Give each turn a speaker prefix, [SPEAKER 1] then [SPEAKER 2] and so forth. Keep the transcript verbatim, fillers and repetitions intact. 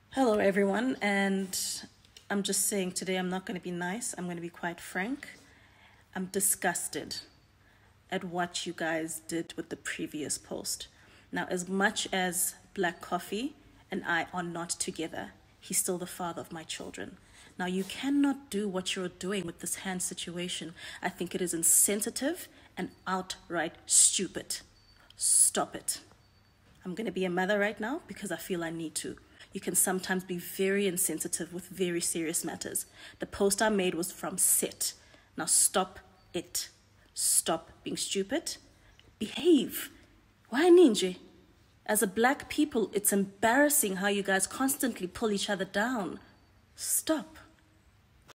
[SPEAKER 1] Hello, everyone, and I'm just saying today I'm not going to be nice. I'm going to be quite frank. I'm disgusted at what you guys did with the previous post. Now, as much as Black Coffee and I are not together, he's still the father of my children. Now, you cannot do what you're doing with this hand situation. I think it is insensitive and outright stupid. Stop it. I'm going to be a mother right now because I feel I need to. You can sometimes be very insensitive with very serious matters. The post I made was from set. Now stop it. Stop being stupid. Behave. Why ninja? As a black people, it's embarrassing how you guys constantly pull each other down. Stop.